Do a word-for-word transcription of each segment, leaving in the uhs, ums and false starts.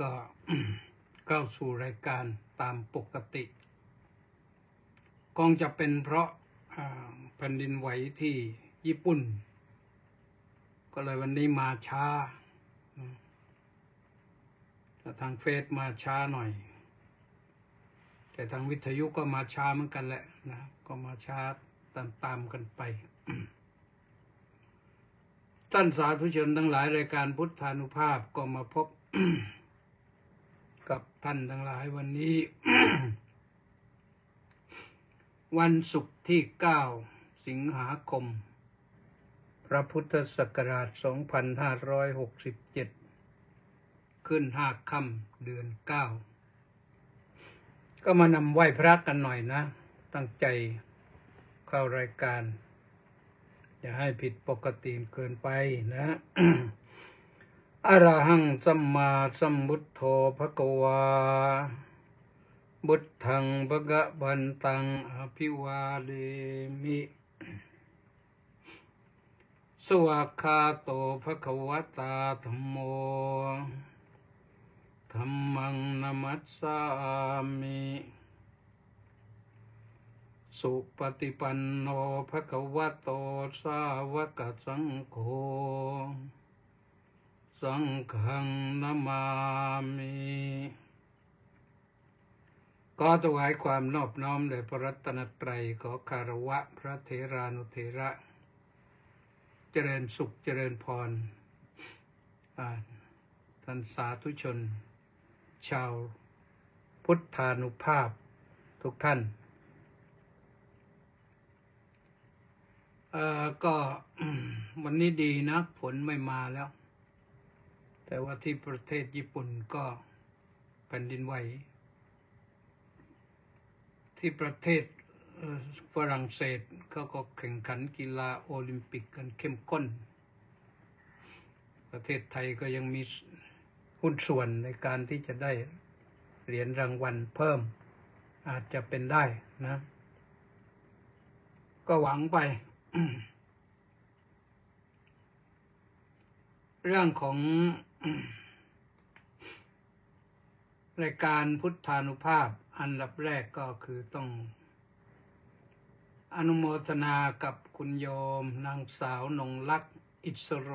ก็ เข้าสู่รายการตามปกติคงจะเป็นเพราะแผ่นดินไหวที่ญี่ปุ่นก็เลยวันนี้มาช้าแต่ทางเฟซมาช้าหน่อยแต่ทางวิทยุก็มาช้าเหมือนกันแหละนะก็มาช้าตามๆกันไป ท่านสาธุชนทั้งหลายรายการพุทธานุภาพก็มาพบ กับท่านทั้งหลายวันนี้ วันศุกร์ที่เก้าสิงหาคมพระพุทธศักราชสองพันห้าร้อยหกสิบเจ็ดขึ้นห้าค่ำเดือนเก้าก็มานำไหว้พระกันหน่อยนะตั้งใจเข้ารายการอย่าให้ผิดปกติเกินไปนะ อะระหังสัมมาสัมพุทโธภควาบุตถังภะคะวันตังอภิวาเทมิสวากขาโตภควตาธัมโมธัมมังนัมมัสสามิสุปฏิปันโนภควโตสาวกสังโฆสังฆังนามามิก็ถวายความนอบน้อมแด่พระรัตนตรัยขอคารวะพระเถรานุเถระเจริญสุขเจริญพรท่านสาธุชนชาวพุทธานุภาพทุกท่านเอ่อก็ วันนี้ดีนะฝนไม่มาแล้วแต่ว่าที่ประเทศญี่ปุ่นก็แผ่นดินไหวที่ประเทศฝรั่งเศสเขาก็แข่งขันกีฬาโอลิมปิกกันเข้มข้นประเทศไทยก็ยังมีหุ้นส่วนในการที่จะได้เหรียญรางวัลเพิ่มอาจจะเป็นได้นะก็หวังไป เรื่องของ รายการพุทธานุภาพอันดับแรกก็คือต้องอนุโมทนากับคุณโยมนางสาวนงลักษณ์อิสโร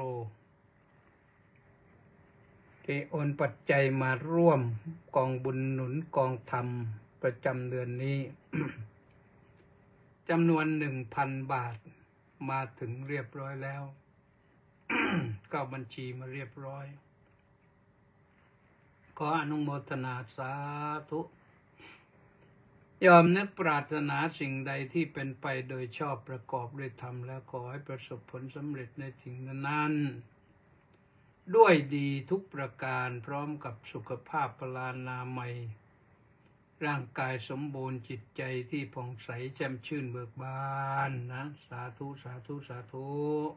ที่โอนปัจจัยมาร่วมกองบุญหนุนกองธรรมประจำเดือนนี้ จำนวนหนึ่งพันบาทมาถึงเรียบร้อยแล้ว เข้าบัญชีมาเรียบร้อยขออนุโมทนาสาธุยอมนึกปรารถนาสิ่งใดที่เป็นไปโดยชอบประกอบด้วยธรรมแล้วขอให้ประสบผลสำเร็จในสิ่งนั้นด้วยดีทุกประการพร้อมกับสุขภาพพลานามัยร่างกายสมบูรณ์จิตใจที่ผ่องใสแจ่มชื่นเบิกบานนะสาธุสาธุสาธุ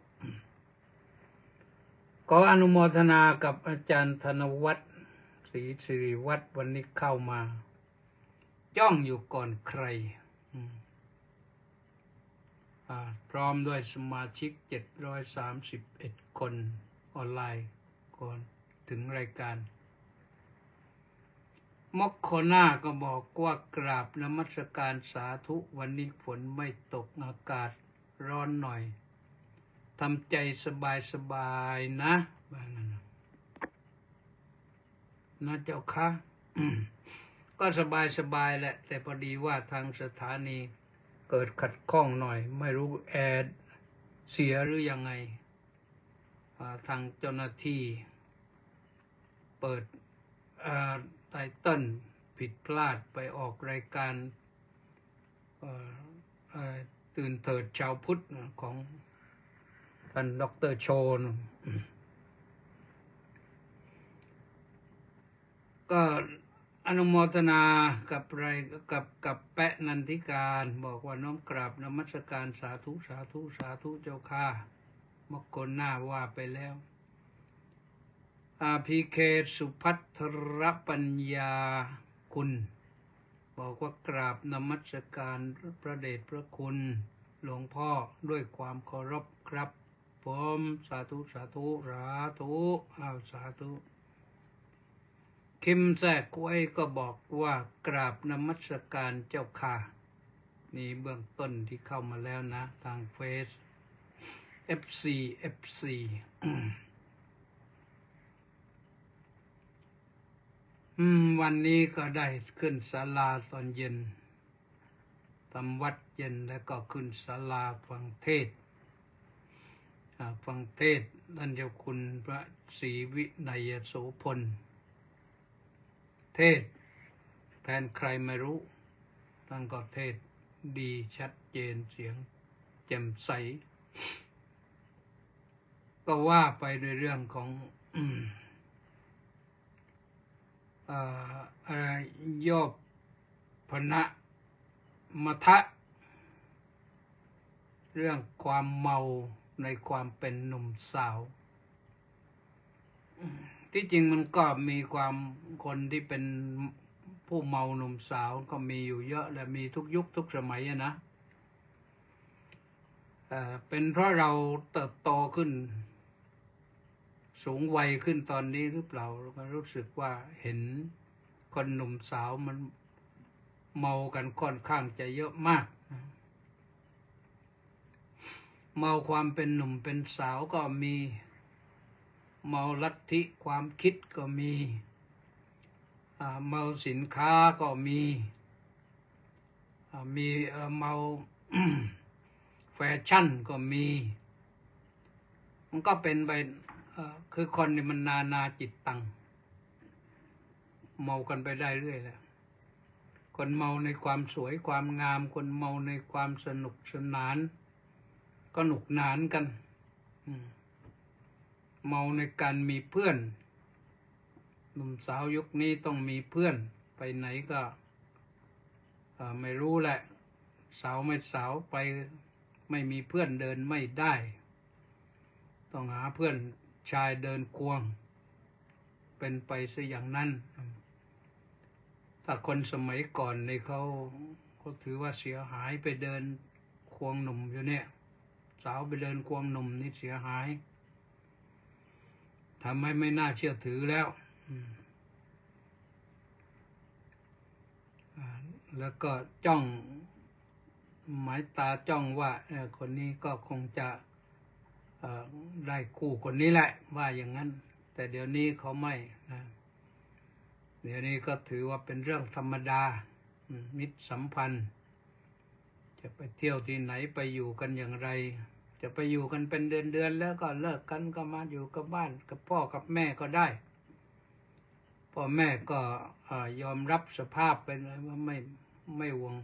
ขออนุโมทนากับอาจารย์ธนวัฒน์ศรีสิริวัฒน์วันนี้เข้ามาจ้องอยู่ก่อนใครพร้อมด้วยสมาชิกเจ็ดร้อยสามสิบเอ็ดคนออนไลน์ก่อนถึงรายการมอกโคน่าก็บอกว่ากราบนมัสการสาธุวันนี้ฝนไม่ตกอากาศร้อนหน่อยทำใจสบายๆนะนะเจ้าค่ะ ก็สบายๆแหละแต่พอดีว่าทางสถานีเกิดขัดข้องหน่อยไม่รู้แอร์เสียหรือยังไงทางเจ้าหน้าที่เปิดไตเติ้ลผิดพลาดไปออกรายการตื่นเถิดชาวพุทธของท่านดร.โชนก็อนุโมทนากับไรกับกับแปะนันทิการบอกว่าน้อมกราบนมัสการสาธุสาธุสาธุเจ้าค่ะมกคนหน้าว่าไปแล้วอาภีเคสุพัทรปัญญาคุณบอกว่ากราบนมัสการพระเดชพระคุณหลวงพ่อด้วยความเคารพครับผมสาธุสาธุสาธุอ้าวสาธุคิมแท้กวยก็บอกว่ากราบนมัสการเจ้าค่ะนี่เบื้องต้นที่เข้ามาแล้วนะทางเฟซ เอฟ ซี เอฟ ซี อืมวันนี้ก็ได้ขึ้นศาลาตอนเย็นทำวัดเย็นแล้วก็ขึ้นศาลาฟังเทศฟังเทศท่านเจ้าคุณพระศรีวินัยโสพลเทศแทนใครไม่รู้ท่านก็เทศดีชัดเจนเสียงแจ่มใสก็ว่าไปในเรื่องของอะไรโยบพนะมทะเรื่องความเมาในความเป็นหนุ่มสาวที่จริงมันก็มีความคนที่เป็นผู้เมาหนุ่มสาวก็มีอยู่เยอะและมีทุกยุคทุกสมัยนะเอ่อเป็นเพราะเราเติบโตขึ้นสูงวัยขึ้นตอนนี้หรือเปล่าเราก็รู้สึกว่าเห็นคนหนุ่มสาวมันเมากันค่อนข้างจะเยอะมากเมาความเป็นหนุ่มเป็นสาวก็มีเมาลัทธิความคิดก็มีเมาสินค้าก็มีมีเมา แฟชั่นก็มีมันก็เป็นไปคือคนนี่มันนานาจิตตังเมากันไปได้เรื่อยแหละคนเมาในความสวยความงามคนเมาในความสนุกสนานก็หนุกหนานกันเมาในการมีเพื่อนหนุ่มสาวยุคนี้ต้องมีเพื่อนไปไหนก็ไม่รู้แหละสาวไม่สาวไปไม่มีเพื่อนเดินไม่ได้ต้องหาเพื่อนชายเดินควงเป็นไปซะอย่างนั้นถ้าคนสมัยก่อนในเขาเขาถือว่าเสียหายไปเดินควงหนุ่มอยู่เนี่ยสาวไปเดินควงหนุ่มนี่เสียหายทำให้ไม่น่าเชื่อถือแล้วแล้วก็จ้องหมายตาจ้องว่าคนนี้ก็คงจะได้คู่คนนี้แหละว่าอย่างนั้นแต่เดี๋ยวนี้เขาไม่นะเดี๋ยวนี้ก็ถือว่าเป็นเรื่องธรรมดามิตรสัมพันธ์จะไปเที่ยวที่ไหนไปอยู่กันอย่างไรจะไปอยู่กันเป็นเดือนๆแล้วก็เลิกกันก็มาอยู่กับบ้านกับพ่อกับแม่ก็ได้พ่อแม่ก็ยอมรับสภาพไปเลยว่าไม่ไม่หวง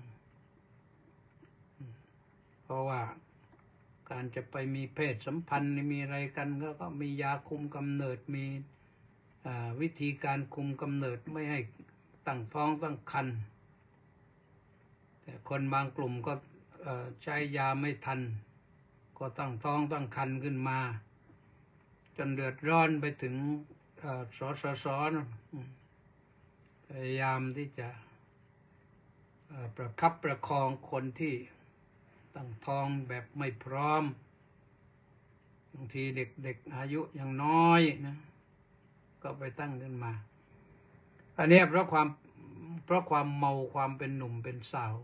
เพราะว่าการจะไปมีเพศสัมพันธ์มีอะไรกันก็ก็มียาคุมกำเนิดมีวิธีการคุมกำเนิดไม่ให้ตั้งท้องตั้งครรภ์แต่คนบางกลุ่มก็ใช้ยาไม่ทันก็ตั้งท้องตั้งครรภ์ขึ้นมาจนเดือดร้อนไปถึงสสสพยายามที่จะประคับประคองคนที่ตั้งท้องแบบไม่พร้อมบางทีเด็กๆอายุยังน้อยนะก็ไปตั้งขึ้นมาอันนี้เพราะความเพราะความเมาความเป็นหนุ่มเป็นสาว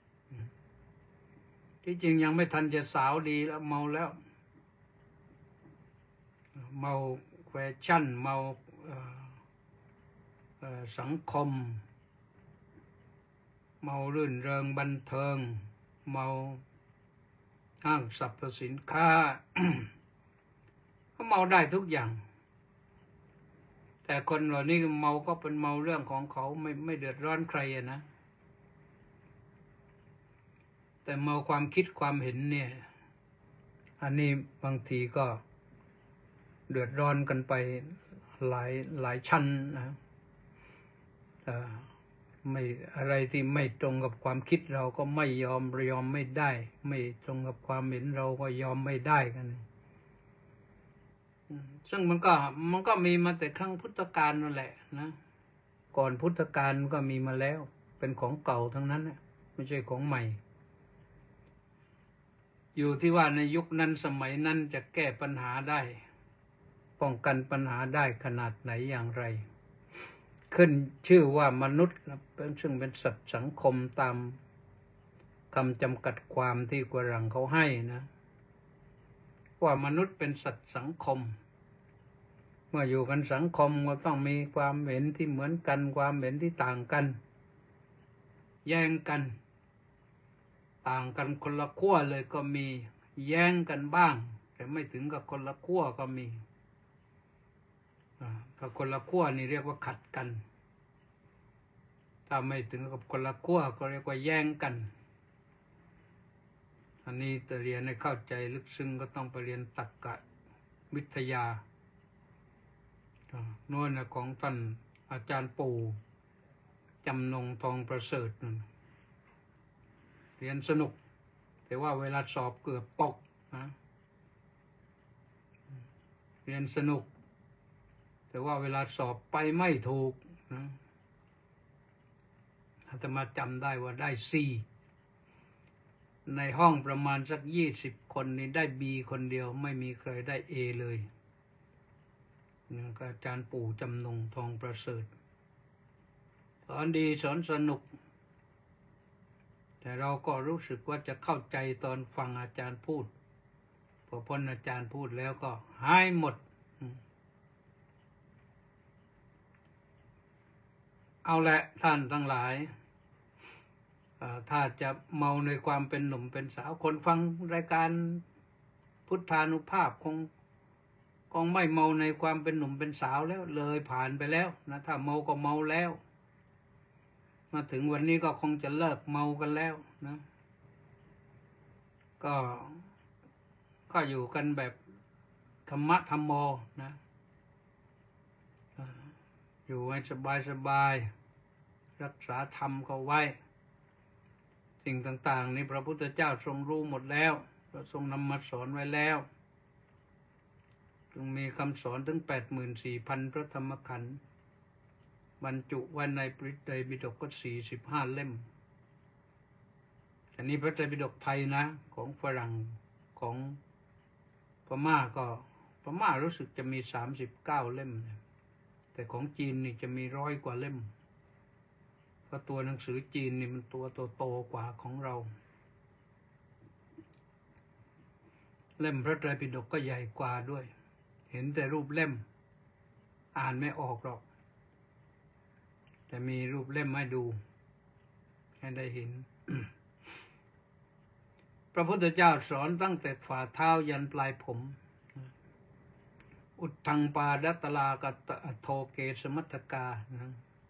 ที่จริงยังไม่ทันจะสาวดีแล้วเมาแล้วเมาแฟชั่นเมาสังคมเมารื่นเริงบันเทิงเมาห้างสรรพสินค้า ก็เมาได้ทุกอย่างแต่คนเหล่านี้เมาก็เป็นเมาเรื่องของเขาไม่ไม่เดือดร้อนใครอะนะแต่เมาความคิดความเห็นเนี่ยอันนี้บางทีก็เดือดร้อนกันไปหลายหลายชั้นนะไม่อะไรที่ไม่ตรงกับความคิดเราก็ไม่ยอมยอมไม่ได้ไม่ตรงกับความเห็นเราก็ยอมไม่ได้กันซึ่งมันก็มันก็มีมาแต่ครั้งพุทธกาลนั่นแหละนะก่อนพุทธกาลก็มีมาแล้วเป็นของเก่าทั้งนั้นไม่ใช่ของใหม่อยู่ที่ว่าในยุคนั้นสมัยนั้นจะแก้ปัญหาได้ป้องกันปัญหาได้ขนาดไหนอย่างไรขึ้นชื่อว่ามนุษย์เป็นซึ่งเป็นสัตว์สังคมตามคำจำกัดความที่ฝรั่งเขาให้นะว่ามนุษย์เป็นสัตว์สังคมเมื่ออยู่กันสังคมก็ต้องมีความเห็นที่เหมือนกันความเห็นที่ต่างกันแย้งกันต่างกันคนละขั้วเลยก็มีแย้งกันบ้างแต่ไม่ถึงกับคนละขั้วก็มีถ้าคนละขั้วนี่เรียกว่าขัดกันถ้าไม่ถึงกับคนละขั้วก็เรียกว่าแย้งกันอันนี้จะเรียนให้เข้าใจลึกซึ้งก็ต้องไปเรียนตรรกะวิทยาโน่นนะของท่านอาจารย์ปู่จำนงทองประเสริฐเรียนสนุกแต่ว่าเวลาสอบเกือบตกนะเรียนสนุกแต่ว่าเวลาสอบไปไม่ถูกนะอาตมาจำได้ว่าได้ซีในห้องประมาณสักยี่สิบคนนี้ได้บีคนเดียวไม่มีใครได้เอเลยนี่ก็อาจารย์ปู่จำนงทองประเสริฐสอนดีสอนสนุกแต่เราก็รู้สึกว่าจะเข้าใจตอนฟังอาจารย์พูดพอพ้นอาจารย์พูดแล้วก็หายหมดเอาละท่านทั้งหลายถ้าจะเมาในความเป็นหนุ่มเป็นสาวคนฟังรายการพุทธานุภาพคงคงไม่เมาในความเป็นหนุ่มเป็นสาวแล้วเลยผ่านไปแล้วนะถ้าเมาก็เมาแล้วมาถึงวันนี้ก็คงจะเลิกเมากันแล้วนะก็ก็อยู่กันแบบธรรมะธรรมโมนะอยู่ให้สบายสบายรักษาธรรมเขาไว้สิ่งต่างๆนี้พระพุทธเจ้าทรงรู้หมดแล้วพระทรงนำมาสอนไว้แล้วจึงมีคำสอนถึง แปดหมื่นสี่พัน พระธรรมขันธ์บรรจุไว้ในพระไตรปิฎกก็สี่สิบห้าเล่มอันนี้พระไตรปิฎกไทยนะของฝรั่งของพม่าก็พม่ารู้สึกจะมีสามสิบเก้าเล่มแต่ของจีนนี่จะมีร้อยกว่าเล่มเพราะตัวหนังสือจีนนี่มันตัวโตๆกว่าของเราเล่มพระไตรปิฎกก็ใหญ่กว่าด้วยเห็นแต่รูปเล่มอ่านไม่ออกหรอกแต่มีรูปเล่มให้ดูให้ได้เห็น พระพุทธเจ้าสอนตั้งแต่ฝ่าเท้ายันปลายผมอุทธังปาดัตตลากตโทเกสมัตตกานะ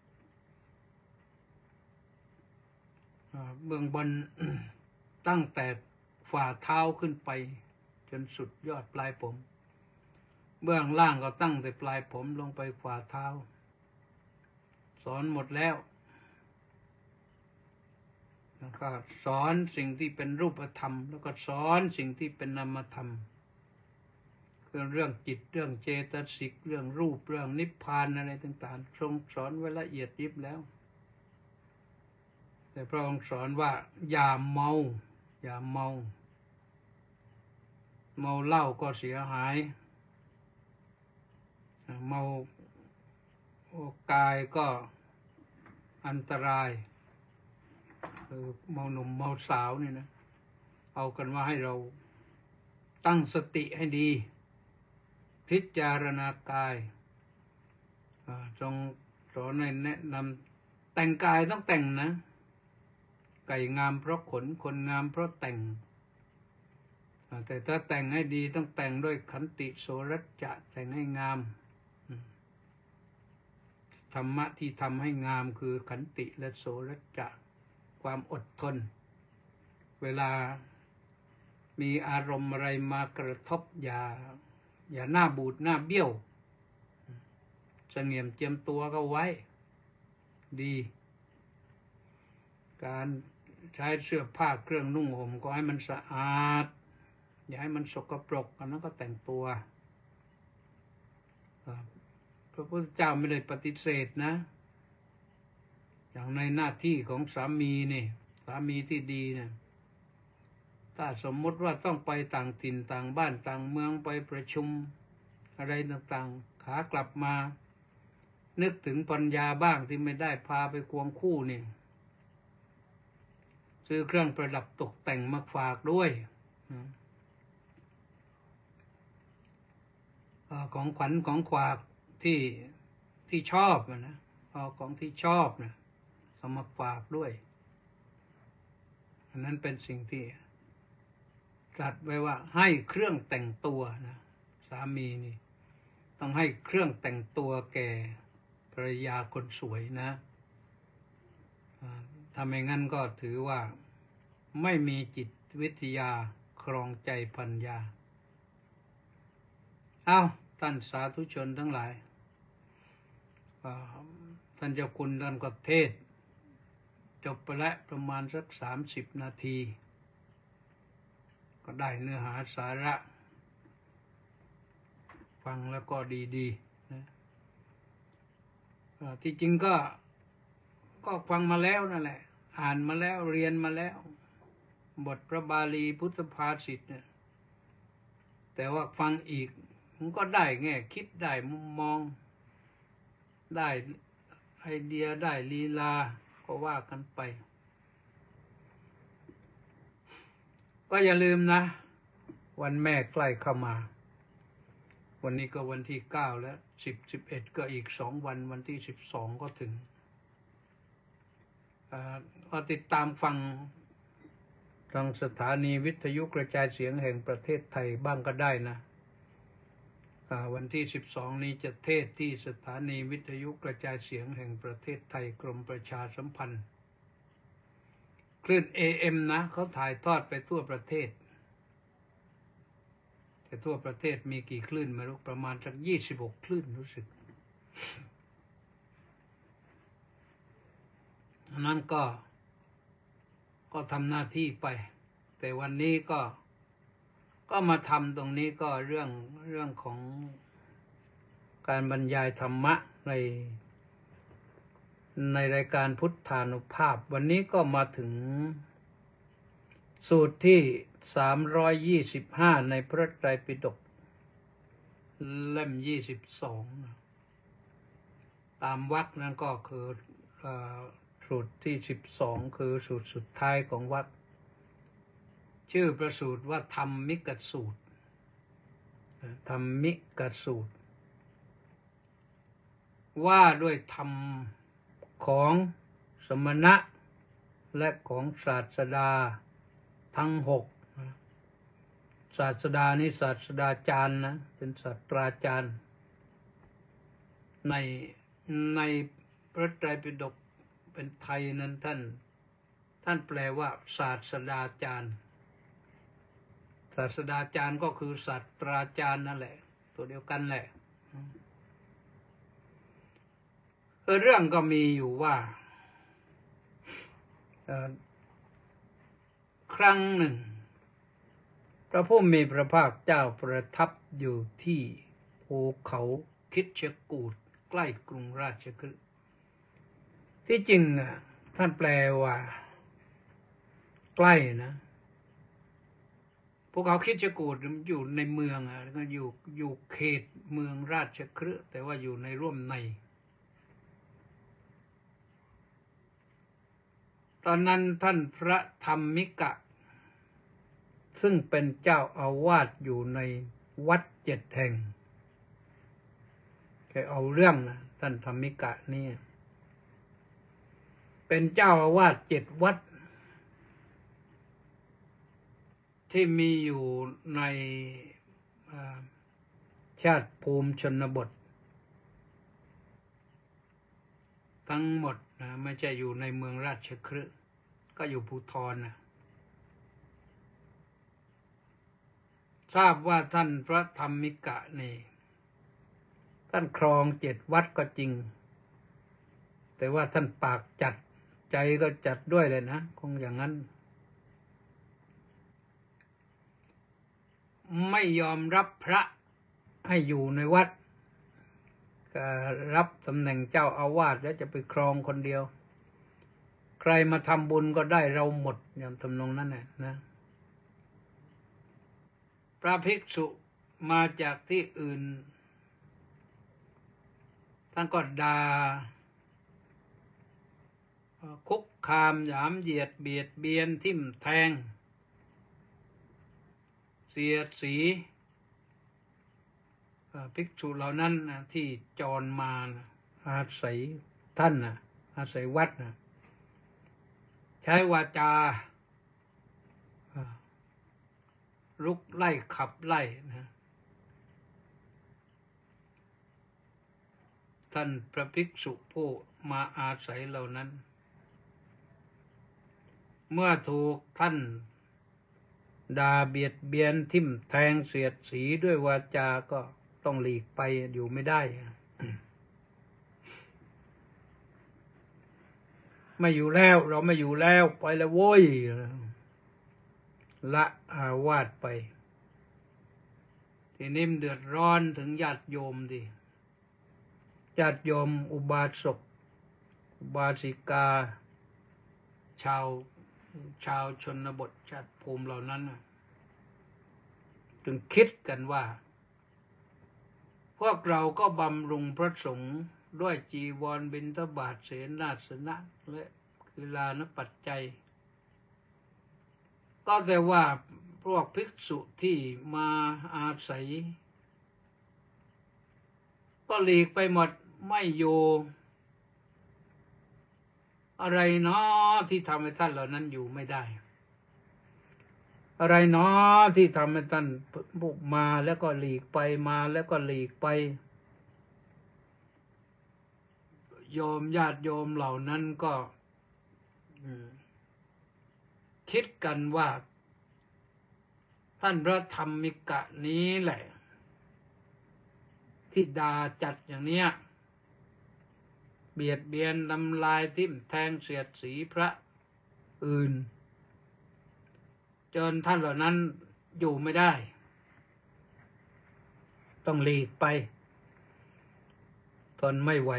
เบื้องบน ตั้งแต่ฝ่าเท้าขึ้นไปจนสุดยอดปลายผมเบื้องล่างก็ตั้งแต่ปลายผมลงไปฝ่าเท้าสอนหมดแล้วแล้วก็สอนสิ่งที่เป็นรูปธรรมแล้วก็สอนสิ่งที่เป็นนามธรรมคือเรื่องจิตเรื่องเจตสิกเรื่องรูปเรื่องนิพพานอะไรต่างๆทรงสอนไว้ละเอียดยิบแล้วแต่พระองค์สอนว่าอย่าเมาอย่าเมาเมาเหล้าก็เสียหายเมากายก็อันตรายคือเมาหนุ่มเมาสาวนี่นะเอากันว่าให้เราตั้งสติให้ดีพิจารณากายทรงสอนให้แนะนำแต่งกายต้องแต่งนะไก่งามเพราะขนคนงามเพราะแต่งแต่ถ้าแต่งให้ดีต้องแต่งด้วยขันติโสรัจจะแต่งให้งามธรรมะที่ทำให้งามคือขันติและโสรัจจะความอดทนเวลามีอารมณ์อะไรมากระทบอย่าอย่าหน้าบูดหน้าเบี้ยวเสงี่ยมเจียมตัวก็ไว้ดีการใช้เสื้อผ้าเครื่องนุ่งห่มก็ให้มันสะอาดอย่าให้มันสกปรกอันนั้นก็แต่งตัวพระพุทธเจ้าไม่ได้ปฏิเสธนะอย่างในหน้าที่ของสามีนี่สามีที่ดีเนี่ยถ้าสมมติว่าต้องไปต่างถิ่นต่างบ้านต่างเมืองไปประชุมอะไรต่างๆขากลับมานึกถึงปัญญาบ้างที่ไม่ได้พาไปควงคู่นี่ซื้อเครื่องประดับตกแต่งมาฝากด้วยของขวัญของฝากที่ที่ชอบนะเอาของที่ชอบนะเอามาฝากด้วยอันนั้นเป็นสิ่งที่ตรัสไว้ว่าให้เครื่องแต่งตัวนะสามีนี่ต้องให้เครื่องแต่งตัวแก่ภรรยาคนสวยนะถ้าไม่งั้นก็ถือว่าไม่มีจิตวิทยาครองใจภรรยาเอาท่านสาธุชนทั้งหลายท่านเจ้าคุณท่านก็เทศจบไปแล้วประมาณสักสามสิบนาทีก็ได้เนื้อหาสาระฟังแล้วก็ดีๆนะที่จริงก็ก็ฟังมาแล้วนั่นแหละอ่านมาแล้วเรียนมาแล้วบทพระบาลีพุทธภาษิตเนี่ยแต่ว่าฟังอีกมันก็ได้แง่คิดได้มุมมองได้ไอเดียได้ลีลาก็ว่ากันไปก็อย่าลืมนะวันแม่ใกล้เข้ามาวันนี้ก็วันที่เก้าแล้วสิบ สิบเอ็ดก็อีกสองวันวันที่สิบสองก็ถึงก็ติดตามฟังทางสถานีวิทยุกระจายเสียงแห่งประเทศไทยบ้างก็ได้นะวันที่สิบสองนี้จะเทศที่สถานีวิทยุกระจายเสียงแห่งประเทศไทยกรมประชาสัมพันธ์คลื่น เอ เอ็ม นะเขาถ่ายทอดไปทั่วประเทศแต่ทั่วประเทศมีกี่คลื่นไม่รู้ประมาณสักยี่สิบหกคลื่นรู้สึกนั้นก็ก็ทำหน้าที่ไปแต่วันนี้ก็ก็มาทำตรงนี้ก็เรื่องเรื่องของการบรรยายธรรมะในในรายการพุทธานุภาพวันนี้ก็มาถึงสูตรที่สามร้อยยี่สิบห้าในพระไตรปิฎกเล่มยี่สิบสองตามวรรคนั้นก็คือสูตรที่สิบสองคือสูตรสุดท้ายของวรรคชื่อประสูตรว่าธรรมิกสูตรธรรมิกสูตรว่าด้วยธรรมของสมณะและของศาสดาทั้งหกศาสดานี่ศาสดาจารย์นะเป็นศาสตราจารย์ในในพระไตรปิฎกเป็นไทยนั้นท่านท่านแปลว่าศาสดาจารย์ศาสดาจารย์ก็คือศาสตราจารย์นั่นแหละตัวเดียวกันแหละเรื่องก็มีอยู่ว่าครั้งหนึ่งพระผู้มีพระภาคเจ้าประทับอยู่ที่ภูเขาคิชกูฏใกล้กรุงราชคฤห์ที่จริงอ่ะท่านแปลว่าใกล้นะภูเขาคิชกูฏอยู่ในเมืองอ่ะก็อยู่อยู่เขตเมืองราชคฤห์แต่ว่าอยู่ในร่วมในตอนนั้นท่านพระธรรมิกะซึ่งเป็นเจ้าอาวาสอยู่ในวัดเจ็ดแห่งแค่เอาเรื่องนะท่านธรรมิกะนี่เป็นเจ้าอาวาสเจ็ดวัดที่มีอยู่ในชาติภูมิชนบททั้งหมดนะไม่ใช่อยู่ในเมืองราชคฤห์ก็อยู่ภูธรนะทราบว่าท่านพระธรรมิกะนี่ท่านครองเจ็ดวัดก็จริงแต่ว่าท่านปากจัดใจก็จัดด้วยเลยนะคงอย่างนั้นไม่ยอมรับพระให้อยู่ในวัดก็รับตำแหน่งเจ้าอาวาสแล้วจะไปครองคนเดียวใครมาทำบุญก็ได้เราหมดอย่างทำนองนั้นนะนะพระภิกษุมาจากที่อื่นท่านก็ด่าคุกคามหยามเหยียดเบียดเบียนทิ่มแทงเสียดสีภิกษุเหล่านั้นที่จรมาอาศัยท่านนะอาศัยวัดนะใช้วาจาลุกไล่ขับไล่นะท่านพระภิกษุผู้มาอาศัยเหล่านั้นเมื่อถูกท่านด่าเบียดเบียนทิ่มแทงเสียดสีด้วยวาจาก็ต้องหลีกไปอยู่ไม่ได้ไม่อยู่แล้วเราไม่อยู่แล้วไปแล้วโว้ยละอาวาสไปทีนี้เดือดร้อนถึงญาติโยมดิญาติโยมอุบาสกอุบาสิกาชาวชาวชนบทชาติภูมิเหล่านั้นจึงคิดกันว่าพวกเราก็บำรุงพระสงฆ์ด้วยจีวรบิณฑบาตเสนาสนะและกีฬานปัจจัยก็แต่ว่าพวกภิกษุที่มาอาศัยก็หลีกไปหมดไม่อยู่อะไรเนาะที่ทำให้ท่านเหล่านั้นอยู่ไม่ได้อะไรเนาะที่ทำให้ท่านบุกมาแล้วก็หลีกไปมาแล้วก็หลีกไปโยมญาติโยมเหล่านั้นก็คิดกันว่าท่านพระธรรมิกะนี้แหละที่ด่าจัดอย่างเนี้ยเบียดเบียนทำลายทิ่มแทงเสียดสีพระอื่นจนท่านเหล่านั้นอยู่ไม่ได้ต้องหลีกไปทนไม่ไหว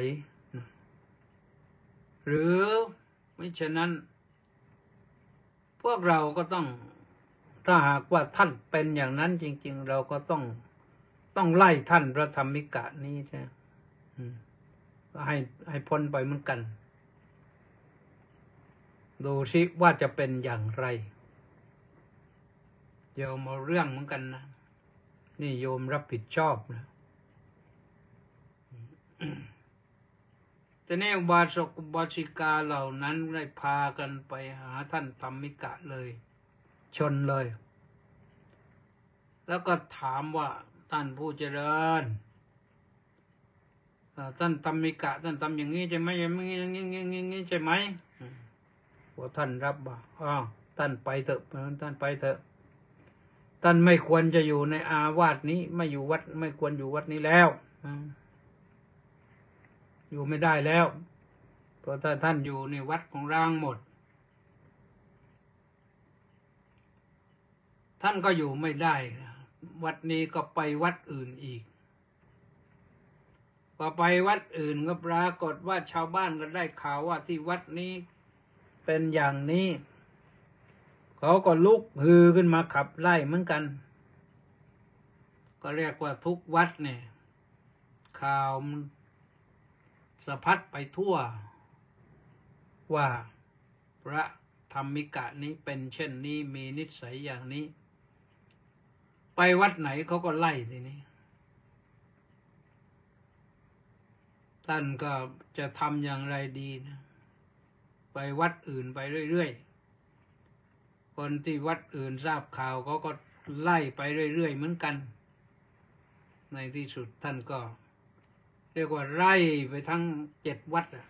หรือไม่ฉะนั้นพวกเราก็ต้องถ้าหากว่าท่านเป็นอย่างนั้นจริงๆเราก็ต้องต้องไล่ท่านพระธรรมิกะนี้ใช่ก็ให้ให้พ้นไปเหมือนกันดูสิว่าจะเป็นอย่างไรโยมเอาเรื่องเหมือนกันนะนี่โยมรับผิดชอบนะแต่นี่อุบาสกอุบาสิกาเหล่านั้นได้พากันไปหาท่านธรรมิกะเลยชนเลยแล้วก็ถามว่าท่านผู้เจริญท่านธรรมิกะท่านทำอย่างนี้ใช่ไหมอย่างนี้อย่างนี้อย่างนี้อย่างนี้ใช่ไหมว่าท่านรับบ่าอ้าวท่านไปเถอะท่านไปเถอะท่านไม่ควรจะอยู่ในอาวาสนี้ไม่อยู่วัดไม่ควรอยู่วัดนี้แล้วอยู่ไม่ได้แล้วเพราะถ้าท่านอยู่ในวัดของร่างหมดท่านก็อยู่ไม่ได้วัดนี้ก็ไปวัดอื่นอีกพอไปวัดอื่นก็ปรากฏว่าชาวบ้านก็ได้ข่าวว่าที่วัดนี้เป็นอย่างนี้เขาก็ลุกฮือขึ้นมาขับไล่เหมือนกันก็เรียกว่าทุกวัดเนี่ยข่าวสะพัดไปทั่วว่าพระธรรมิกะนี้เป็นเช่นนี้มีนิสัยอย่างนี้ไปวัดไหนเขาก็ไล่ทีนี้ท่านก็จะทำอย่างไรดีนะไปวัดอื่นไปเรื่อยๆคนที่วัดอื่นทราบข่าวเขาก็ไล่ไปเรื่อยๆเหมือนกันในที่สุดท่านก็เรียกว่าไล่ไปทั้งเจ็ดวัดอะ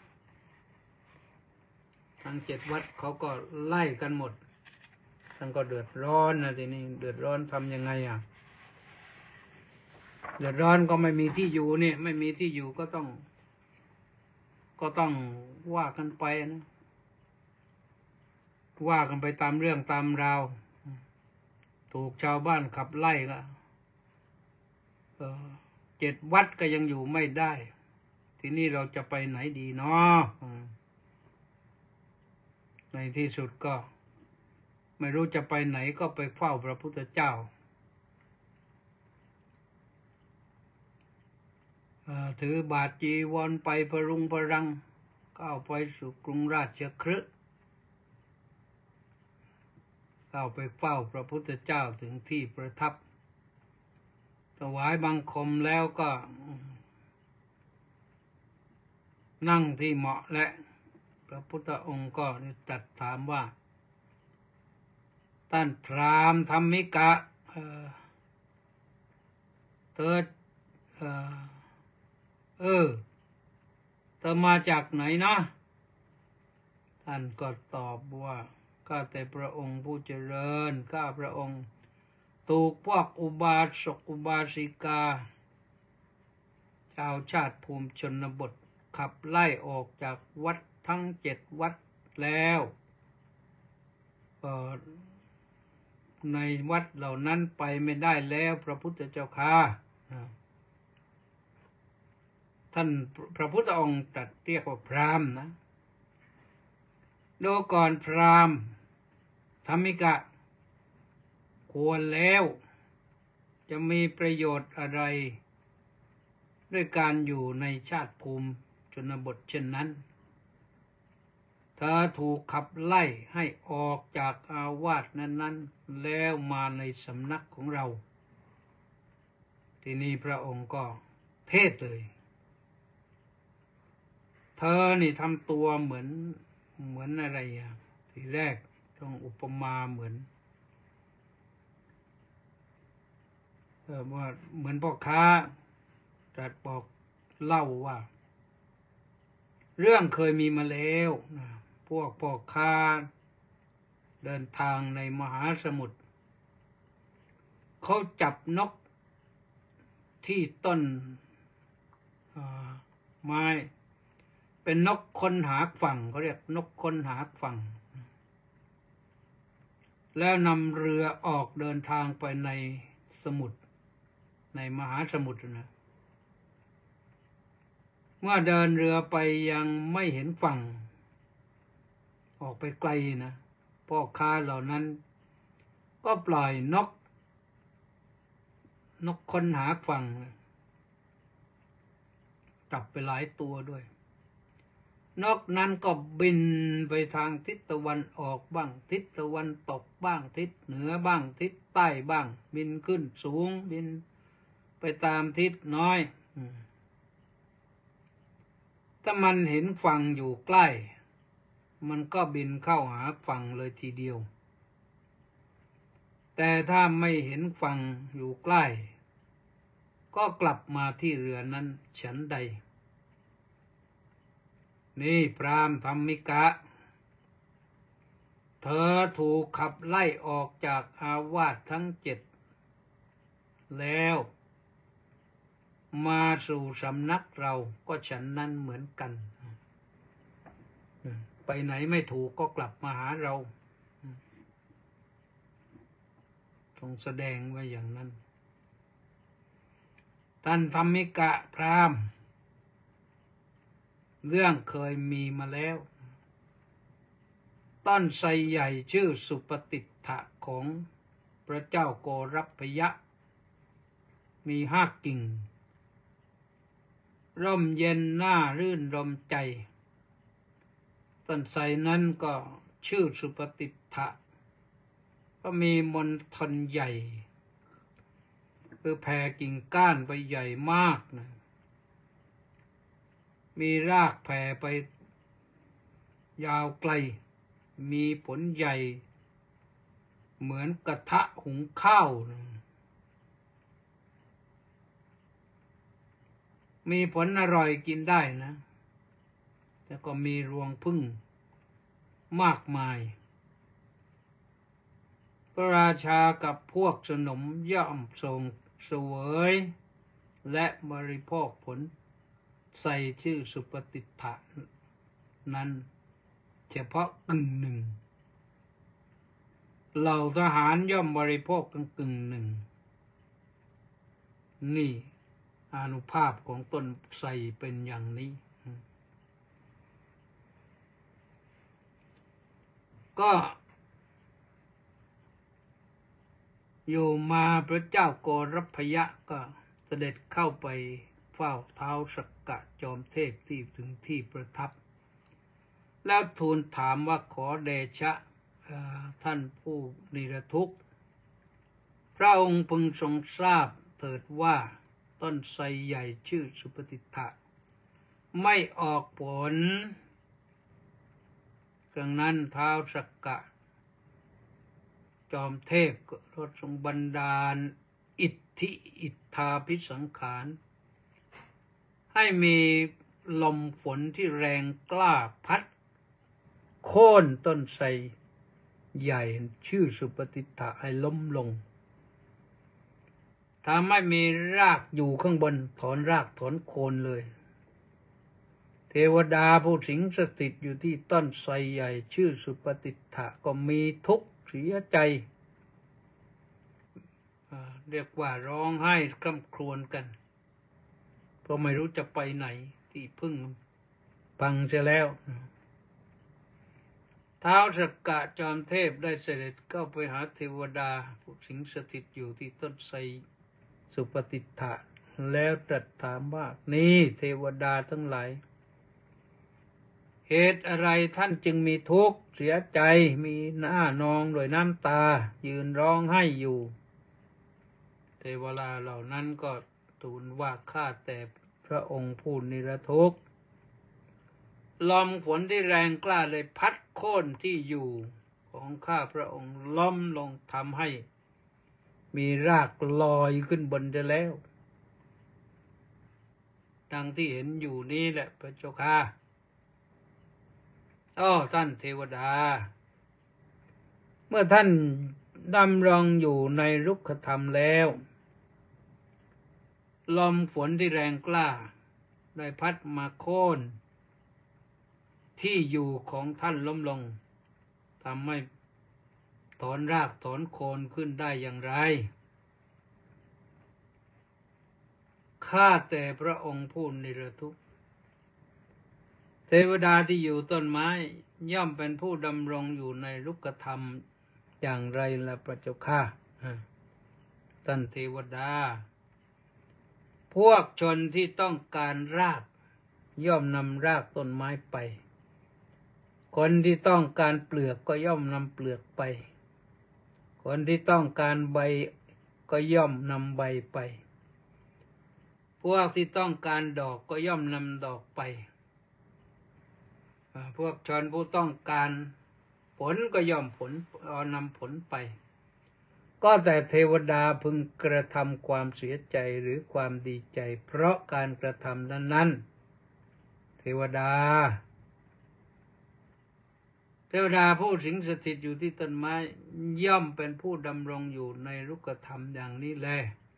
ทั้งเจ็ดวัดเขาก็ไล่กันหมดท่านก็เดือดร้อนนะทีนี้เดือดร้อนทำยังไงอ่ะเดือดร้อนก็ไม่มีที่อยู่เนี่ยไม่มีที่อยู่ก็ต้องก็ต้องว่ากันไปนะว่ากันไปตามเรื่องตามราวถูกชาวบ้านขับไล่ก็เจ็ดวัดก็ยังอยู่ไม่ได้ทีนี้เราจะไปไหนดีเนาะในที่สุดก็ไม่รู้จะไปไหนก็ไปเฝ้าพระพุทธเจ้าถือบาทจีวรไปพรุงพรังก้าวไปสู่กรุงราชคฤห์ก้าวไปเฝ้าพระพุทธเจ้าถึงที่ประทับถวายบังคมแล้วก็นั่งที่เหมาะและพระพุทธองค์ก็ตรัสถามว่าท่านพราหมณ์ธรรมิกะเออเธอเออเออเธอมาจากไหนนะท่านก็ตอบว่าข้าแต่พระองค์ผู้เจริญข้าพระองค์ถูกพวกอุบาสกอุบาสิกาชาวชาติภูมิชนบทขับไล่ออกจากวัดทั้งเจ็ดวัดแล้วในวัดเหล่านั้นไปไม่ได้แล้วพระพุทธเจ้าค่ะท่านพระพุทธองค์ตรัสเรียกว่าพราหมณ์นะดูก่อนพราหมณ์ธรรมิกะควรแล้วจะมีประโยชน์อะไรด้วยการอยู่ในชาติภูมิชนบทเช่นนั้นเธอถูกขับไล่ให้ออกจากอาวาสนั้นๆแล้วมาในสำนักของเราทีนี้พระองค์ก็เทศเลยเธอนี่ทำตัวเหมือนเหมือนอะไรอ่ะทีแรกต้องอุปมาเหมือนเออว่าเหมือนพ่อค้าตรัสบอกเล่าว่าเรื่องเคยมีมาแล้วนะพวกพ่อค้าเดินทางในมหาสมุทรเขาจับนกที่ต้นไม้เป็นนกค้นหาฝั่งเขาเรียกนกค้นหาฝั่งแล้วนำเรือออกเดินทางไปในสมุทรในมหาสมุทรนะเมื่อเดินเรือไปยังไม่เห็นฝั่งออกไปไกลนะพ่อค้าเหล่านั้นก็ปล่อยนกนกค้นหาฝั่งจับไปหลายตัวด้วยนกนั้นก็บินไปทางทิศตะวันออกบ้างทิศตะวันตกบ้างทิศเหนือบ้างทิศใต้บ้างบินขึ้นสูงบินไปตามทิศน้อยถ้ามันเห็นฝั่งอยู่ใกล้มันก็บินเข้าหาฝั่งเลยทีเดียวแต่ถ้าไม่เห็นฝั่งอยู่ใกล้ก็กลับมาที่เรือนั้นฉันใดนี่พราหมณ์ธรรมิกะเธอถูกขับไล่ออกจากอาวาสทั้งเจ็ดแล้วมาสู่สำนักเราก็ฉันนั้นเหมือนกันไปไหนไม่ถูกก็กลับมาหาเราทรงแสดงไว้อย่างนั้นท่านธรรมิกะพราหมณ์เรื่องเคยมีมาแล้วต้นไทรใหญ่ชื่อสุปฏิฐะของพระเจ้าโกรัพพยะมีห้ากิ่งร่มเย็นน่ารื่นรมใจต้นไทรนั้นก็ชื่อสุปฏิฐะก็มีมณฑลใหญ่คือแผ่กิ่งก้านไปใหญ่มากนะมีรากแผ่ไปยาวไกลมีผลใหญ่เหมือนกระทะหุงข้าวนะมีผลอร่อยกินได้นะแต่ก็มีรวงผึ้งมากมายพระราชากับพวกสนมย่อมทรงเสวยและบริโภคผลไทรชื่อสุปฏิฐะนั้นเฉพาะกึ่งหนึ่งเหล่าทหารย่อมบริโภคกันกึ่งหนึ่งนี่อานุภาพของต้นไทรเป็นอย่างนี้ก็อยู่มาพระเจ้าโกรัพพยะก็เสด็จเข้าไปเฝ้าเท้าสักกะจอมเทพที่ถึงที่ประทับแล้วทูลถามว่าขอเดชะท่านผู้นิรทุกข์พระองค์พึงทรงทราบเถิดว่าต้นไทรใหญ่ชื่อสุปฏิทะไม่ออกผลดังนั้นท้าวสักกะจอมเทพก็ทรงบันดาลอิทธิอิทธาภิสังขารให้มีลมฝนที่แรงกล้าพัดโค่นต้นไทรใหญ่ชื่อสุปฏิทะให้ล้มลงทำให้มีรากอยู่ข้างบนถอนรากถอนโคนเลยเทวดาผู้สิงสถิตอยู่ที่ต้นไทรใหญ่ชื่อสุปฏิทะก็มีทุกข์เสียใจเรียกว่าร้องไห้คร่ำครวญกันเพราะไม่รู้จะไปไหนที่พึ่งพังเสียแล้วท้าวสักกะจอมเทพได้เสด็จเข้าไปหาเทวดาผู้สิงสถิตอยู่ที่ต้นไทรสุปฏิทะแล้วตรัสถามว่านี่เทวดาทั้งหลายเหตุอะไรท่านจึงมีทุกข์เสียใจมีหน้านองด้วยน้ำตายืนร้องไห้อยู่เทวดาเหล่านั้นก็ทูลว่าข้าแต่พระองค์ผู้นิรทุกข์ลมฝนที่แรงกล้าเลยพัดโค่นที่อยู่ของข้าพระองค์ล้มลงทำให้มีรากลอยขึ้นบนจะแล้วดังที่เห็นอยู่นี้แหละพระเจ้าค่ะอ้อท่านเทวดาเมื่อท่านดำรงอยู่ในรุกขธรรมแล้วลมฝนที่แรงกล้าได้พัดมาโค่นที่อยู่ของท่านล้มลงทำให้ถอนรากถอนโคนขึ้นได้อย่างไรข้าแต่พระองค์ผู้นิรทุกข์เทวดาที่อยู่ต้นไม้ย่อมเป็นผู้ดำรงอยู่ในรุกธรรมอย่างไรล่ะพระเจ้าข้าท่านเทวดาพวกชนที่ต้องการรากย่อมนำรากต้นไม้ไปคนที่ต้องการเปลือกก็ย่อมนำเปลือกไปคนที่ต้องการใบก็ย่อมนำใบไปพวกที่ต้องการดอกก็ย่อมนำดอกไปพวกชนผู้ต้องการผลก็ย่อมผลเอานำผลไปก็แต่เทวดาพึงกระทำความเสียใจหรือความดีใจเพราะการกระทำนั้นๆเทวดาเทวดาผู้สิงสถิตอยู่ที่ต้นไม้ย่อมเป็นผู้ดำรงอยู่ในรุกธรรมอย่างนี้แล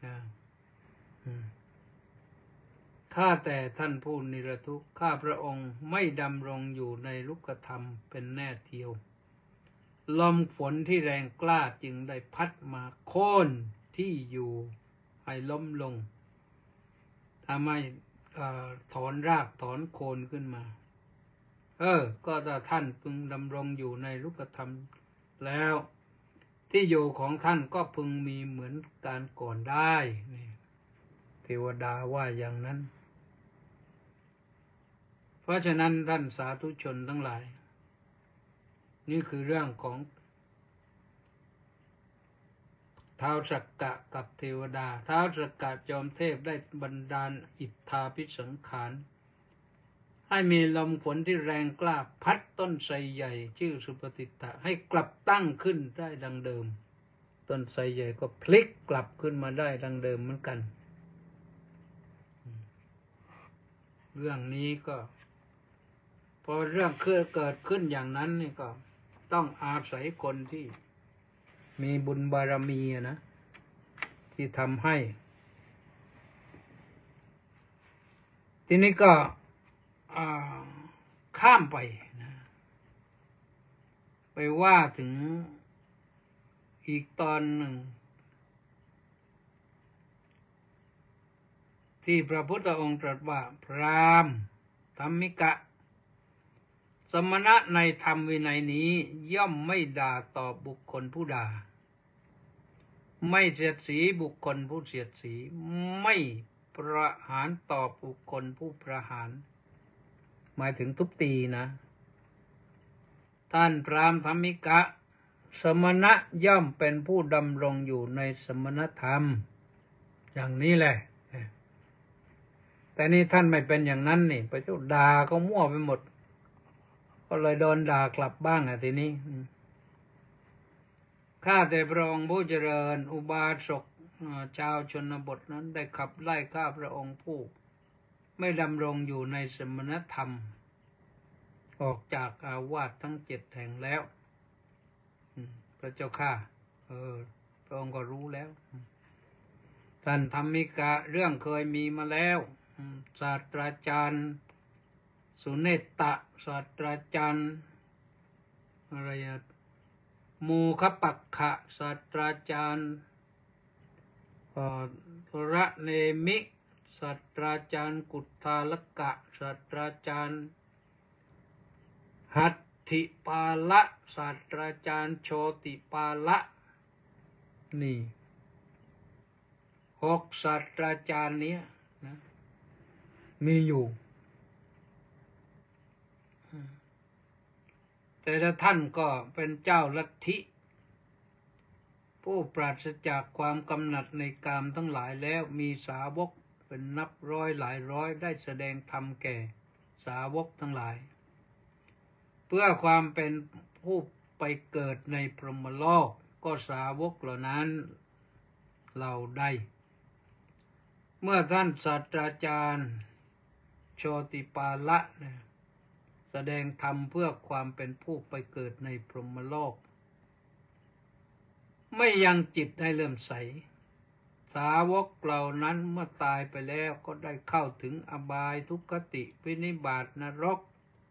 ข้าแต่ท่านผู้นิรทุกข์ข้าพระองค์ไม่ดำรงอยู่ในรุกธรรมเป็นแน่เทียวลมฝนที่แรงกล้าจึงได้พัดมาโค่นที่อยู่ให้ล้มลงทำให้ถอนรากถอนโคนขึ้นมาเออก็ถ้าท่านพึงดำรงอยู่ในรุกธรรมแล้วที่อยู่ของท่านก็พึงมีเหมือนการก่อนได้เทวดาว่าอย่างนั้นเพราะฉะนั้นท่านสาธุชนทั้งหลายนี่คือเรื่องของท้าวสักกะกับเทวดาท้าวสักกะจอมเทพได้บันดาลอิทธาภิสังขารให้มีลมฝนที่แรงกล้าพัดต้นไทรใหญ่ชื่อสุปฏิทะให้กลับตั้งขึ้นได้ดังเดิมต้นไทรใหญ่ก็พลิกกลับขึ้นมาได้ดังเดิมเหมือนกันเรื่องนี้ก็พอเรื่องเกิดขึ้นอย่างนั้นนี่ก็ต้องอาศัยคนที่มีบุญบารมีนะที่ทำให้ทีนี้ก็ข้ามไปนะไปว่าถึงอีกตอนหนึ่งที่พระพุทธองค์ตรัสว่าพราหมณ์ธัมมิกะสมณะในธรรมวินัยนี้ย่อมไม่ด่าตอบบุคคลผู้ด่าไม่เสียดสีบุคคลผู้เสียดสีไม่ประหารต่อบุคคลผู้ประหารหมายถึงทุบตีนะท่านพราหมณ์ธรรมิกะสมณะย่อมเป็นผู้ดำรงอยู่ในสมณธรรมอย่างนี้แหละแต่นี่ท่านไม่เป็นอย่างนั้นนี่ไปเที่ยวด่าก็มั่วไปหมดก็เลยโดนด่ากลับบ้างอ่ะทีนี้ข้าแต่พระองค์ผู้เจริญอุบาสกชาวชนบทนั้นได้ขับไล่ข้าพระองค์ผู้ไม่ดำรงอยู่ในสมณธรรมออกจากอาวาสทั้งเจ็ดแห่งแล้วพระเจ้าข้าเออพระองค์ก็รู้แล้วท่านธรรมิกะเรื่องเคยมีมาแล้วศาสตราจารย์สุเนตตะศาสตราจารย์อะไรอะมูคปักขะศาสตราจารย์ธุระเนมิศาสตราจารย์กุฏาลกะศาสตราจารย์หัตถิปาละศาสตราจารย์โชติปาละนี่หกศาสตราจารย์นี้นะมีอยู่แต่ละท่านก็เป็นเจ้าลัทธิผู้ปราศจากความกำหนัดในกามทั้งหลายแล้วมีสาวกเป็นนับร้อยหลายร้อยได้แสดงธรรมแก่สาวกทั้งหลายเพื่อความเป็นผู้ไปเกิดในพรหมโลกก็สาวกเหล่านั้นเราได้เมื่อท่านศาสตราจารย์โชติปาละแสดงธรรมเพื่อความเป็นผู้ไปเกิดในพรหมโลกไม่ยังจิตให้เลื่อมใสสาวกเหล่านั้นเมื่อตายไปแล้วก็ได้เข้าถึงอบายทุกขติวินิบาตนรก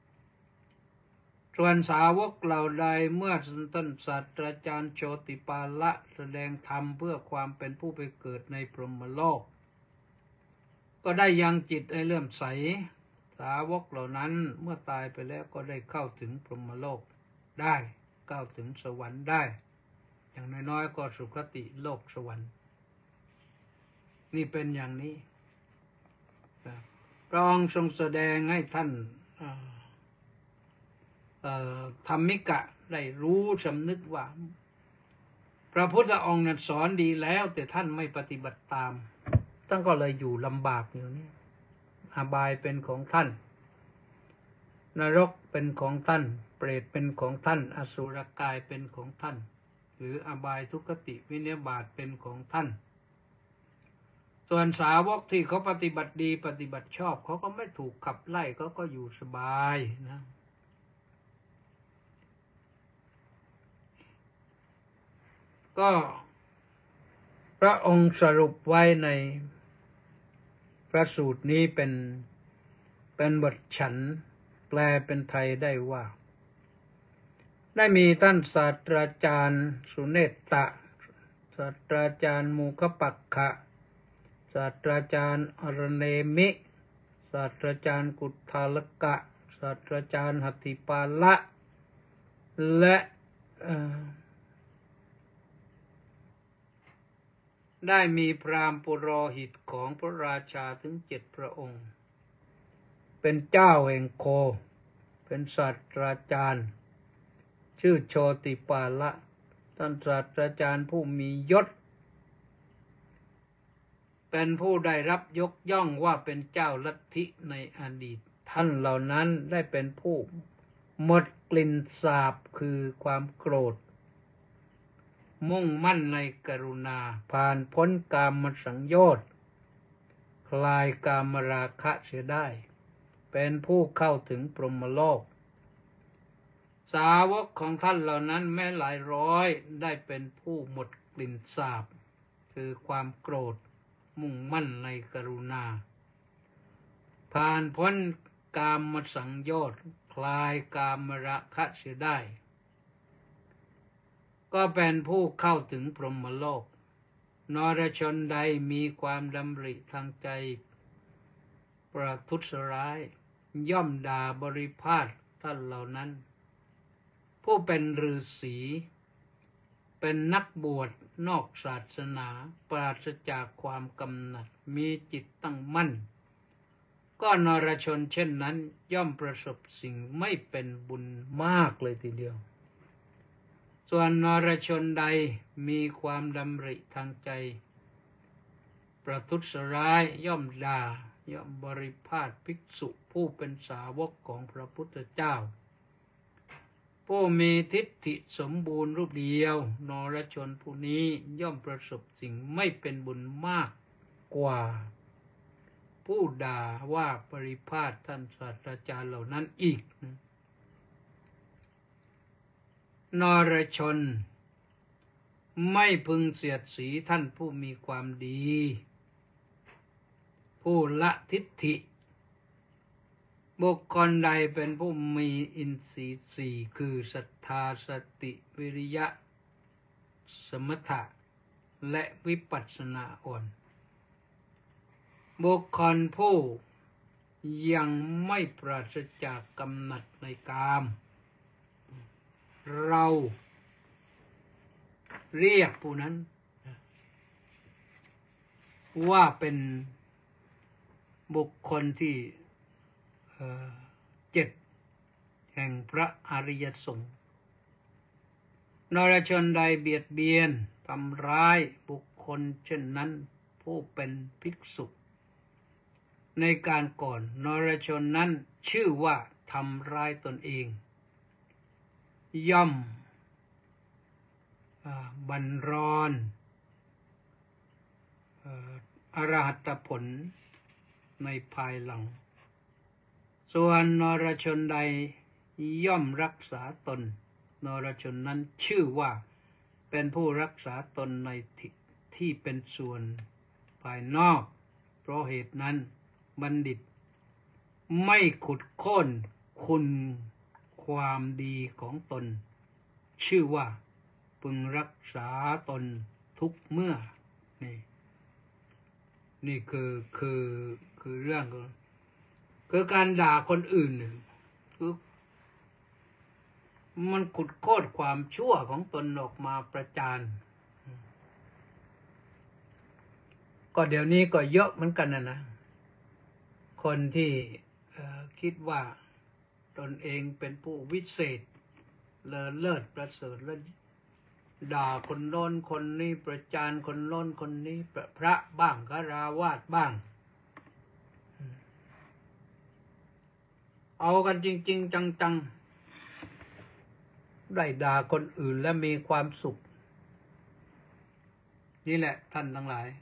ส่วนสาวกเหล่าใดเมื่อท่านศาสตราจารย์โชติปาละแสดงธรรมเพื่อความเป็นผู้ไปเกิดในพรหมโลกก็ได้ยังจิตให้เลื่อมใสสาวกเหล่านั้นเมื่อตายไปแล้วก็ได้เข้าถึงพรหมโลกได้เข้าถึงสวรรค์ได้อย่างน้อยๆก็สุคติโลกสวรรค์นี่เป็นอย่างนี้พระองค์ทรงแสดงให้ท่านธรรมิกะได้รู้สำนึกว่าพระพุทธองค์นั้นสอนดีแล้วแต่ท่านไม่ปฏิบัติตามท่านก็เลยอยู่ลำบากอยู่นี่อบายเป็นของท่านนรกเป็นของท่านเปรตเป็นของท่านอสุรกายเป็นของท่านหรืออบายทุกขติวินิบาตเป็นของท่านส่วนสาวกที่เขาปฏิบัติดีปฏิบัติชอบเขาก็ไม่ถูกขับไล่เขาก็อยู่สบายนะก็พระองค์สรุปไว้ในพระสูตรนี้เป็นเป็นบทฉันแปลเป็นไทยได้ว่าได้มีท่านศาสตราจารย์สุเนตตะศาสตราจารย์มูคปักขะศาสตราจารย์อรเนมิศาสตราจารย์กุฏาลกะศาสตราจารย์หัตถิปาละและได้มีพราหมณ์ปุโรหิตของพระราชาถึงเจ็ดพระองค์เป็นเจ้าแห่งโคเป็นศาสตราจารย์ชื่อโชติปาละท่านศาสตราจารย์ผู้มียศเป็นผู้ได้รับยกย่องว่าเป็นเจ้าลัทธิในอดีตท่านเหล่านั้นได้เป็นผู้หมดกลิ่นสาบคือความโกรธมุ่งมั่นในกรุณาผ่านพ้นกามสังโยชน์คลายกามราคะเสียได้เป็นผู้เข้าถึงพรหมโลกสาวกของท่านเหล่านั้นแม้หลายร้อยได้เป็นผู้หมดกลิ่นสาบคือความโกรธมุ่งมั่นในกรุณาผ่านพ้นกามสังโยชน์คลายกามราคะเสียได้ก็เป็นผู้เข้าถึงพรหมโลกนรชนใดมีความดำริทางใจประทุษร้ายย่อมด่าบริพาทท่านเหล่านั้นผู้เป็นฤาษีเป็นนักบวชนอกศาสนาปราศจากความกำหนัดมีจิตตั้งมั่นก็นรชนเช่นนั้นย่อมประสบสิ่งไม่เป็นบุญมากเลยทีเดียวส่วนนรชนใดมีความดำริทางใจประทุษร้ายย่อมด่าย่อมบริพาทภิกษุผู้เป็นสาวกของพระพุทธเจ้าผู้มีทิฏฐิสมบูรณ์รูปเดียวนรชนผู้นี้ย่อมประสบสิ่งไม่เป็นบุญมากกว่าผู้ด่าว่าปริพาทท่านศาสตราจารย์เหล่านั้นอีกนรชนไม่พึงเสียดสีท่านผู้มีความดีผู้ละทิฏฐิบุคคลใดเป็นผู้มีอินทรีย์สี่คือศรัทธาสติวิริยะสมถะและวิปัสสนาอ่อนบุคคลผู้ยังไม่ปราศจากกำหนัดในกามเราเรียกผู้นั้นว่าเป็นบุคคลที่เจ็ดแห่งพระอริยสงฆ์นรชนใดเบียดเบียนทำร้ายบุคคลเช่นนั้นผู้เป็นภิกษุในการก่อนนรชนนั้นชื่อว่าทำร้ายตนเองย่อมบันรอนอรหัตผลในภายหลังส่วนนรชนใดย่อมรักษาตนนรชนนั้นชื่อว่าเป็นผู้รักษาตนในที่เป็นส่วนภายนอกเพราะเหตุนั้นบัณฑิตไม่ขุดโค่นคุณความดีของตนชื่อว่าพึงรักษาตนทุกเมื่อนี่นี่คือคือคือเรื่องคือการด่าคนอื่นคือมันขุดโค่นความชั่วของตนออกมาประจานก็เดี๋ยวนี้ก็เยอะเหมือนกันนะนะคนที่คิดว่าตนเองเป็นผู้วิเศษเลอเลิศประเสริฐแล้วด่าคนโน้นคนนี้ประจานคนโน้นคนนี้พระบ้างฆราวาสบ้างเอากันจริงๆจังๆได้ด่าคนอื่นและมีความสุขนี่แหละท่านทั้งหลาย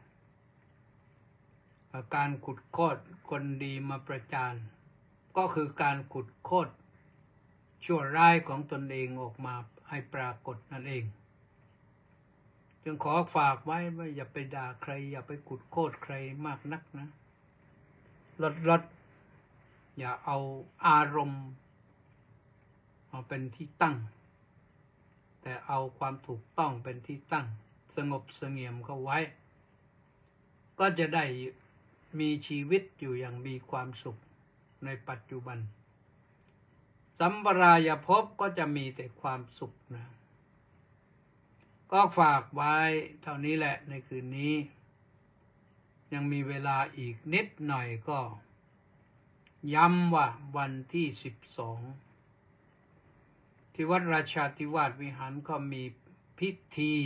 การขุดโคตรคนดีมาประจานก็คือการขุดโคตรชั่วร้ายของตนเองออกมาให้ปรากฏนั่นเองจึงขอฝากไว้ว่าอย่าไปด่าใครอย่าไปขุดโคตรใครมากนักนะลดลดอย่าเอาอารมณ์มาเป็นที่ตั้งแต่เอาความถูกต้องเป็นที่ตั้งสงบเสงี่ยมเข้าไว้ก็จะได้มีชีวิตอยู่อย่างมีความสุขในปัจจุบันสัมปรายภพก็จะมีแต่ความสุขนะก็ฝากไว้เท่านี้แหละในคืนนี้ยังมีเวลาอีกนิดหน่อยก็ย้ำว่าวันที่สิบสองที่วัดราชาธิวาสวิหารก็มีพิธี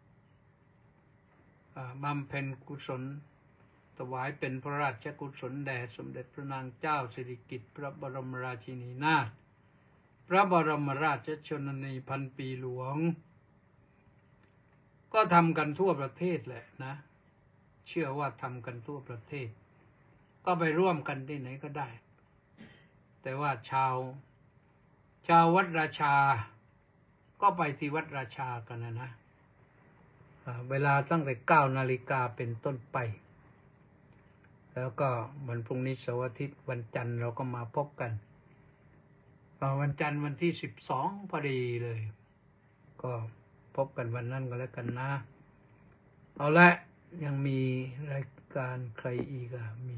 บำเพ็ญกุศลถวายเป็นพระราชกุศลแด่สมเด็จพระนางเจ้าสิริกิติ์พระบรมราชินีนาถพระบรมราชชนนีพันปีหลวงก็ทำกันทั่วประเทศแหละนะเชื่อว่าทำกันทั่วประเทศก็ไปร่วมกันที่ไหนก็ได้แต่ว่าชาวชาววัดราชาก็ไปที่วัดราชากันนะนะเวลาตั้งแต่เก้านาฬิกาเป็นต้นไปแล้วก็วันพรุ่งนี้เสาร์อาทิตย์วันจันทร์เราก็มาพบกันวันจันทร์วันที่สิบสองพอดีเลยก็พบกันวันนั้นก็แล้วกันนะเอาละยังมีรายการใครอีกอะมี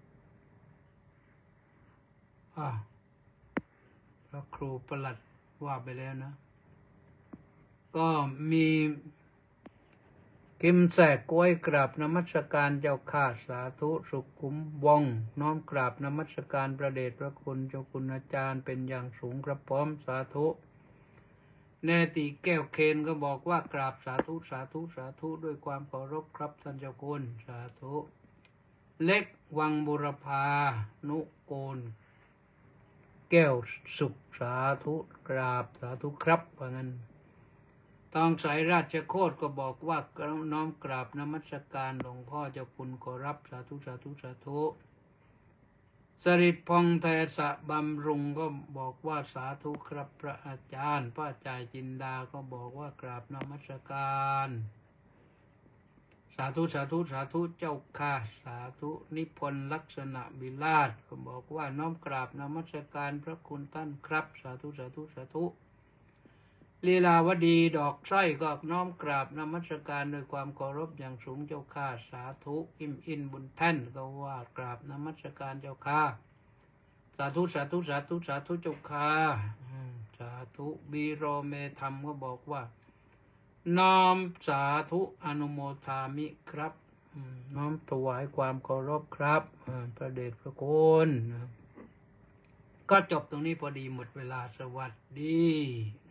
อ่ะพระครูประหลัดว่าไปแล้วนะก็มีเพกิมแสกกล้วยกราบนมัสการเจ้าข้าสาธุสุขุมวงน้อมกราบนมัสการพระเดชพระคุณเจ้าคุณอาจารย์เป็นอย่างสูงครับพร้อมสาธุแนติแก้วเคนก็บอกว่ากราบสาธุสาธุสาธุด้วยความเคารพครับท่านเจ้าคุณสาธุเล็กวังบุรพานุโกนแก้วสุขสาธุกราบสาธุครับว่างั้นตองสายราชโคตก็บอกว่าน้อมกราบนมัสการหลวงพ่อเจ้าคุณขอรับสาธุสาธุสาธุสริตพงษ์ไทยสะบำรุงก็บอกว่าสาธุครับพระอาจารย์พระอาจารย์จินดาก็บอกว่ากราบนมัสการสาธุสาธุสาธุเจ้าค่ะสาธุนิพนธ์ลักษณะบิลาศก็บอกว่าน้อมกราบนมัสการพระคุณท่านครับสาธุสาธุสาธุลีลาวดีดอกสร้อยก็น้อมกราบนมัสการด้วยความเคารพอย่างสูงเจ้าค่ะสาธุอิมอินบุญแท่นก็ว่ากราบนมัสการเจ้าค่ะสาธุสาธุสาธุสาธุเจ้าค่ะสาธุบีโรเมธรรมก็บอกว่าน้อมสาธุอนุโมทามิครับน้อมถวายความเคารพครับพระเดชพระคุณก็จบตรงนี้พอดีหมดเวลาสวัสดี